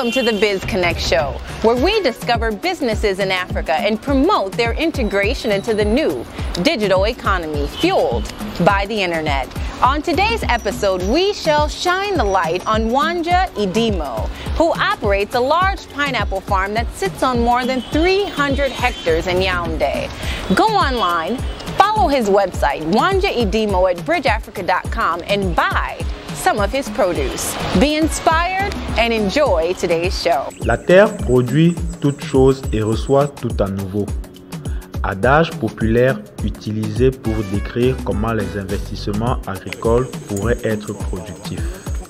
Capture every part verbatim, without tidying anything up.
Welcome to the Biz Connect show, where we discover businesses in Africa and promote their integration into the new digital economy fueled by the internet. On today's episode, we shall shine the light on Wanja Idimo, who operates a large pineapple farm that sits on more than three hundred hectares in Yaoundé. Go online, follow his website, Wanja Idimo at bridge africa dot com, and buy some of his produce. Be inspired and enjoy today's show. La terre produit toute chose et reçoit tout à nouveau. Adage populaire utilisé pour décrire comment les investissements agricoles pourraient être productifs.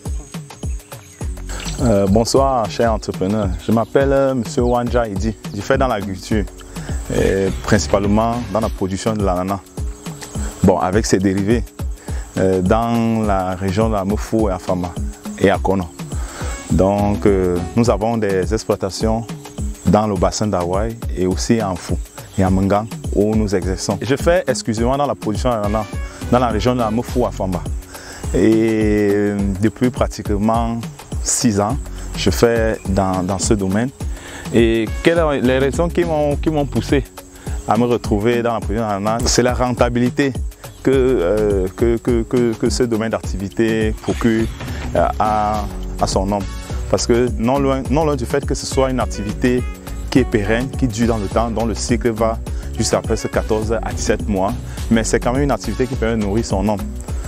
Euh, bonsoir chers entrepreneurs, je m'appelle euh, M. Wanja Idi. Je fais dans l'agriculture, principalement dans la production de l'ananas. Bon, avec ses dérivés. Euh, dans la région de la Mofo et à Fama et à Kono. Donc euh, nous avons des exploitations dans le bassin d'Hawaï et aussi en Fou et à Mangang où nous exerçons. Je fais exclusivement dans la production d'ananas dans la région de la Mofo à Fama. Et euh, depuis pratiquement six ans, je fais dans, dans ce domaine. Et quelles sont les raisons qui m'ont qui m'ont poussé à me retrouver dans la production d'ananas? C'est la rentabilité Que, euh, que, que, que, que ce domaine d'activité procure euh, à, à son nom. Parce que non loin, non loin du fait que ce soit une activité qui est pérenne, qui dure dans le temps, dont le cycle va jusqu'à presque quatorze à dix-sept mois, mais c'est quand même une activité qui permet de nourrir son homme.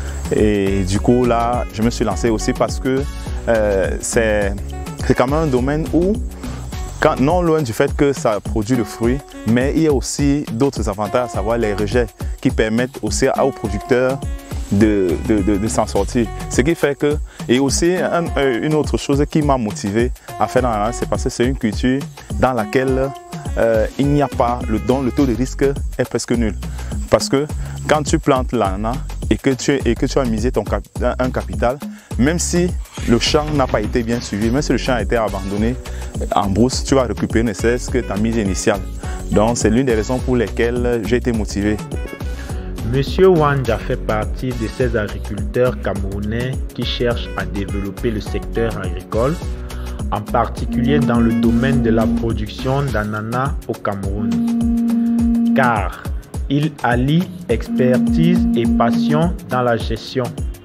Et du coup là, je me suis lancé aussi parce que euh, c'est quand même un domaine où, quand, non loin du fait que ça produit le fruit, mais il y a aussi d'autres avantages, à savoir les rejets qui permettent aussi aux producteurs de, de, de, de s'en sortir. Ce qui fait que, et aussi un, une autre chose qui m'a motivé à faire dans l'ananas, c'est parce que c'est une culture dans laquelle euh, il n'y a pas, le don, le taux de risque est presque nul. Parce que quand tu plantes l'ananas et que tu, et que tu as misé ton cap, un, un capital, même si le champ n'a pas été bien suivi, même si le champ a été abandonné en brousse, tu vas récupérer ne serait-ce que ta mise initiale. Donc c'est l'une des raisons pour lesquelles j'ai été motivé. Monsieur Wanja fait partie de ces agriculteurs camerounais qui cherchent à développer le secteur agricole, en particulier dans le domaine de la production d'ananas au Cameroun, car il allie expertise et passion dans la gestion.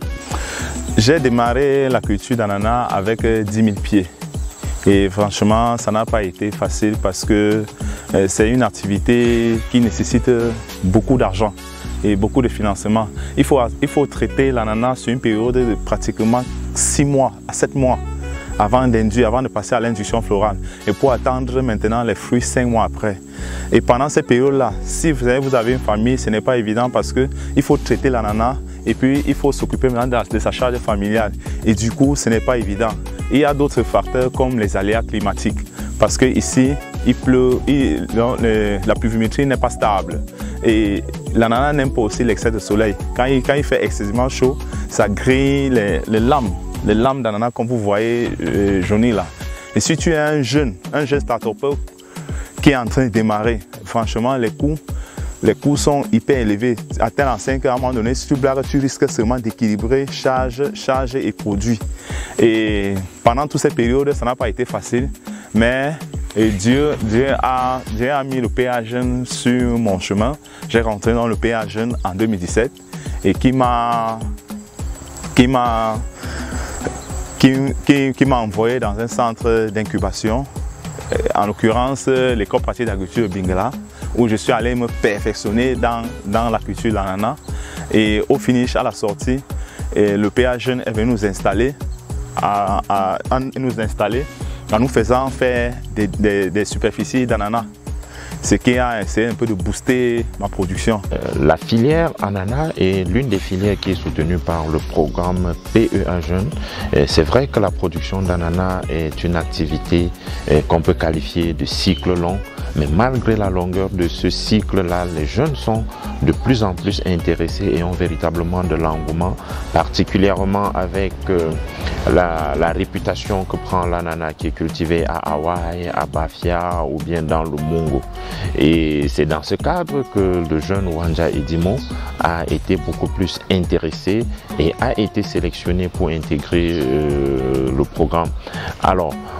J'ai démarré la culture d'ananas avec dix mille pieds et franchement ça n'a pas été facile parce que c'est une activité qui nécessite beaucoup d'argent et beaucoup de financement. Il faut, il faut traiter l'ananas sur une période de pratiquement six mois à sept mois avant d'induire, avant de passer à l'induction florale et pour attendre maintenant les fruits cinq mois après. Et pendant cette période-là, si vous avez, vous avez une famille, ce n'est pas évident parce qu'il faut traiter l'ananas et puis il faut s'occuper maintenant de, de sa charge familiale. Et du coup, ce n'est pas évident. Il y a d'autres facteurs comme les aléas climatiques parce qu'ici, il pleut, il, la pluviométrie n'est pas stable. Et l'ananas n'aime pas aussi l'excès de soleil. Quand il, quand il fait excessivement chaud, ça grille les, les lames, les lames d'ananas comme vous voyez euh, jaunies là. Et si tu es un jeune, un jeune start-upper qui est en train de démarrer, franchement les coûts, les coûts sont hyper élevés. À tel en cinq heures, à un moment donné, si tu blagues, tu risques seulement d'équilibrer charge, charge et produit. Et pendant toute cette période, ça n'a pas été facile, mais et Dieu, Dieu, a, Dieu a mis le P A Jeune sur mon chemin. J'ai rentré dans le P A Jeune en deux mille dix-sept et qui m'a qui m'a qui, qui, qui m'a envoyé dans un centre d'incubation, en l'occurrence l'école pratique d'agriculture de Bingala, où je suis allé me perfectionner dans, dans la culture de l'ananas. Et au finish, à la sortie, et le P A Jeune est venu nous installer, à, à, à nous installer en nous faisant faire des, des, des superficies d'ananas, ce qui a essayé un peu de booster ma production. Euh, la filière ananas est l'une des filières qui est soutenue par le programme P E A Jeune. C'est vrai que la production d'ananas est une activité euh, qu'on peut qualifier de cycle long, mais malgré la longueur de ce cycle-là, les jeunes sont de plus en plus intéressés et ont véritablement de l'engouement, particulièrement avec euh, la, la réputation que prend l'ananas qui est cultivé à Hawaï, à Bafia ou bien dans le Mungo. Et c'est dans ce cadre que le jeune Wanja Idimo a été beaucoup plus intéressé et a été sélectionné pour intégrer euh, le programme. Alors,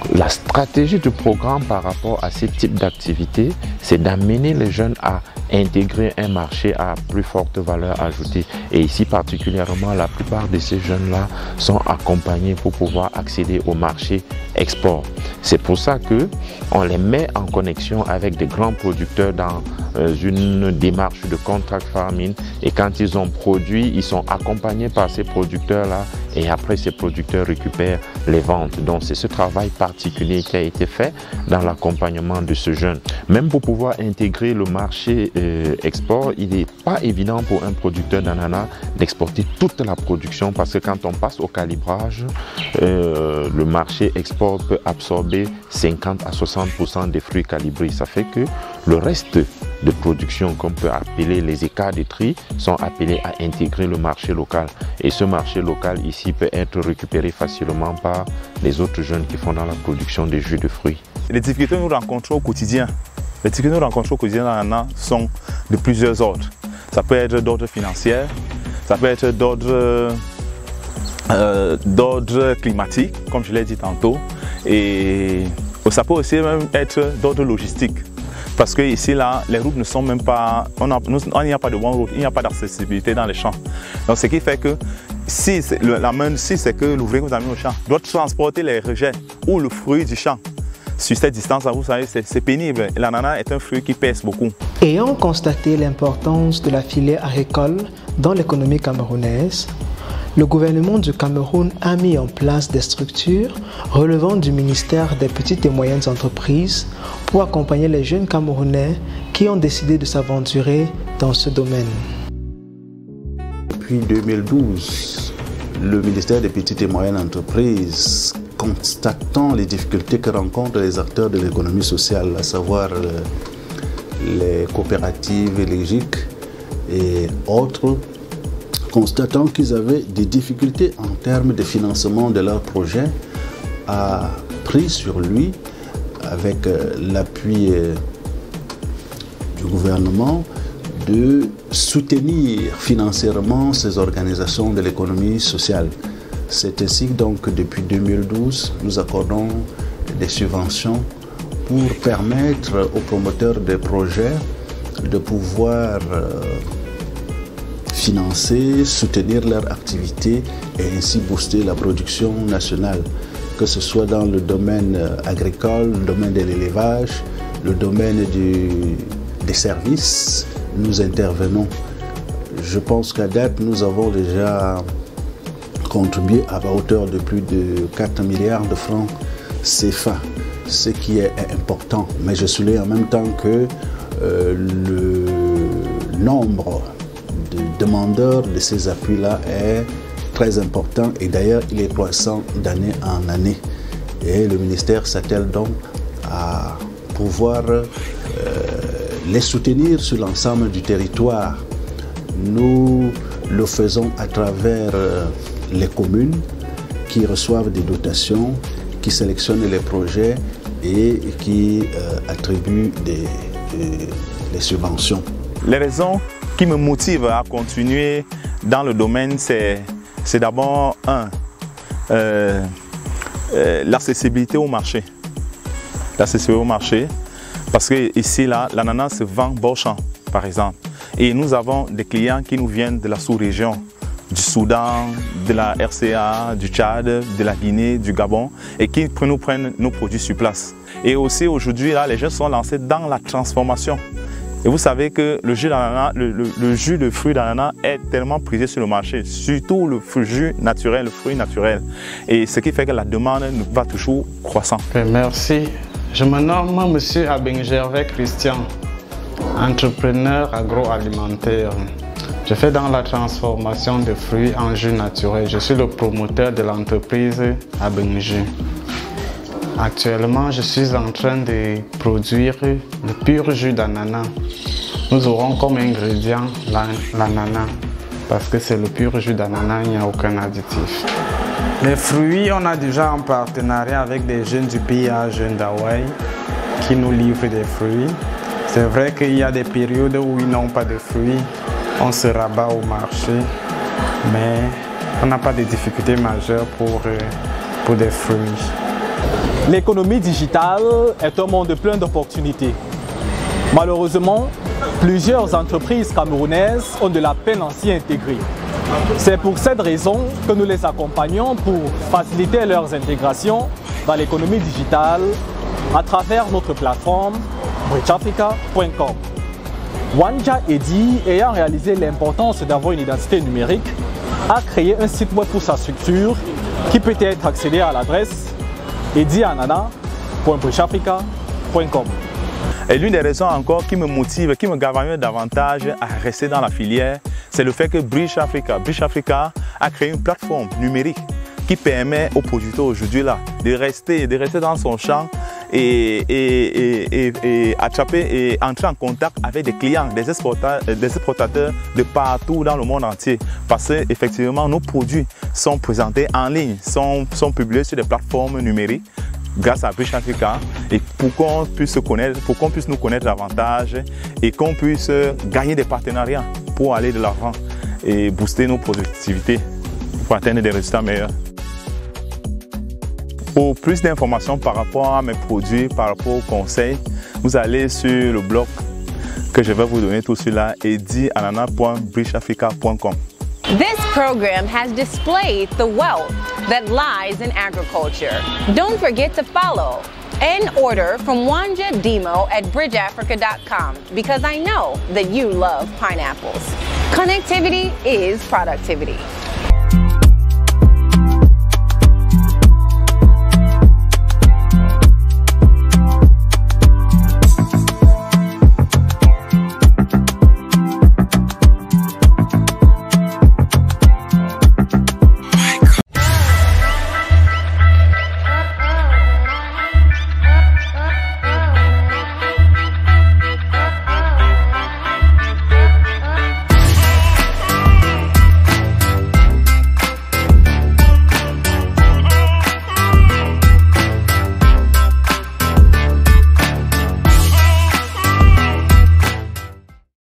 La stratégie du programme par rapport à ce type d'activité, c'est d'amener les jeunes à intégrer un marché à plus forte valeur ajoutée. Et ici particulièrement, la plupart de ces jeunes-là sont accompagnés pour pouvoir accéder au marché export. C'est pour ça que on les met en connexion avec des grands producteurs dans euh, une démarche de contract farming. Et quand ils ont produit, ils sont accompagnés par ces producteurs-là. Et après, ces producteurs récupèrent les ventes. Donc, c'est ce travail particulier qui a été fait dans l'accompagnement de ce jeune. Même pour pouvoir intégrer le marché euh, export, il n'est pas évident pour un producteur d'ananas d'exporter toute la production parce que quand on passe au calibrage, euh, le marché export peut absorber cinquante à soixante pour cent des fruits calibrés. Ça fait que le reste de production qu'on peut appeler les écarts de tri sont appelés à intégrer le marché local. Et ce marché local ici peut être récupéré facilement par les autres jeunes qui font dans la production des jus de fruits. Les difficultés que nous rencontrons au quotidien, les difficultés que nous rencontrons au quotidien dans l'ananas sont de plusieurs ordres. Ça peut être d'ordre financier, ça peut être d'ordre euh, d'ordre climatique, comme je l'ai dit tantôt, et ça peut aussi même être d'ordre logistique. Parce que ici, là, les routes ne sont même pas, on a, nous, il n'y a pas de bonne route, il n'y a pas d'accessibilité dans les champs. Donc, ce qui fait que si la main, si c'est que l'ouvrier que vous avez mis au champ doit transporter les rejets ou le fruit du champ sur cette distance, vous savez, c'est pénible. L'ananas est un fruit qui pèse beaucoup. Ayant constaté l'importance de la filière agricole dans l'économie camerounaise, le gouvernement du Cameroun a mis en place des structures relevant du ministère des petites et moyennes entreprises pour accompagner les jeunes Camerounais qui ont décidé de s'aventurer dans ce domaine. Depuis deux mille douze, le ministère des petites et moyennes entreprises, constatant les difficultés que rencontrent les acteurs de l'économie sociale, à savoir les coopératives, les G I C et autres, constatant qu'ils avaient des difficultés en termes de financement de leurs projets, a pris sur lui, avec l'appui du gouvernement, de soutenir financièrement ces organisations de l'économie sociale. C'est ainsi donc que depuis deux mille douze, nous accordons des subventions pour permettre aux promoteurs de projets de pouvoir financer, soutenir leur activité et ainsi booster la production nationale, que ce soit dans le domaine agricole, le domaine de l'élevage, le domaine du, des services, nous intervenons. Je pense qu'à date, nous avons déjà contribué à hauteur de plus de quatre milliards de francs C F A, ce qui est important. Mais je souligne en même temps que euh, le nombre de demandeurs de ces appuis-là est très important et d'ailleurs il est croissant d'année en année. Et le ministère s'attelle donc à pouvoir euh, les soutenir sur l'ensemble du territoire. Nous le faisons à travers euh, les communes qui reçoivent des dotations, qui sélectionnent les projets et qui euh, attribuent des, des, des subventions. Les raisons qui me motivent à continuer dans le domaine, c'est d'abord un, euh, euh, l'accessibilité au marché. L'accessibilité au marché, parce que ici, là, l'ananas se vend bon champ, par exemple. Et nous avons des clients qui nous viennent de la sous-région, du Soudan, de la R C A, du Tchad, de la Guinée, du Gabon, et qui nous prennent nos produits sur place. Et aussi aujourd'hui, là, les jeunes sont lancés dans la transformation. Et vous savez que le jus d'ananas, le, le, le jus de fruits d'ananas est tellement prisé sur le marché, surtout le jus naturel, le fruit naturel. Et ce qui fait que la demande va toujours croissant. Merci. Je me nomme M. Abeng-Gervais Christian, entrepreneur agroalimentaire. Je fais dans la transformation de fruits en jus naturel. Je suis le promoteur de l'entreprise Abeng-Jus. Actuellement, je suis en train de produire le pur jus d'ananas. Nous aurons comme ingrédient l'ananas, parce que c'est le pur jus d'ananas, il n'y a aucun additif. Les fruits, on a déjà un partenariat avec des jeunes du P A Jeunes d'Hawaï qui nous livrent des fruits. C'est vrai qu'il y a des périodes où ils n'ont pas de fruits, on se rabat au marché, mais on n'a pas de difficultés majeures pour, pour des fruits. L'économie digitale est un monde plein d'opportunités. Malheureusement, plusieurs entreprises camerounaises ont de la peine à s'y intégrer. C'est pour cette raison que nous les accompagnons pour faciliter leurs intégrations dans l'économie digitale à travers notre plateforme bridge africa point com. Wanja Eddy, ayant réalisé l'importance d'avoir une identité numérique, a créé un site web pour sa structure qui peut être accédé à l'adresse eddy anana point bridge africa point com. Et l'une des raisons encore qui me motive, qui me galvanise davantage à rester dans la filière, c'est le fait que Bridge Africa, Bridge Africa a créé une plateforme numérique qui permet aux producteurs aujourd'hui là de rester, de rester dans son champ et, et, et, et, et attraper et entrer en contact avec des clients, des exportateurs, des exportateurs de partout dans le monde entier. Parce qu'effectivement, nos produits sont présentés en ligne, sont, sont publiés sur des plateformes numériques grâce à Bridge Africa et pour qu'on puisse se connaître, pour qu'on puisse nous connaître davantage et qu'on puisse gagner des partenariats pour aller de l'avant et booster nos productivités pour atteindre des résultats meilleurs. Pour plus d'informations par rapport à mes produits, par rapport aux conseils, vous allez sur le blog que je vais vous donner tout cela, eddy anana point bridge africa point com. This program has displayed the wealth that lies in agriculture. Don't forget to follow and order from Wanja Demo at bridge africa dot com because I know that you love pineapples. Connectivity is productivity.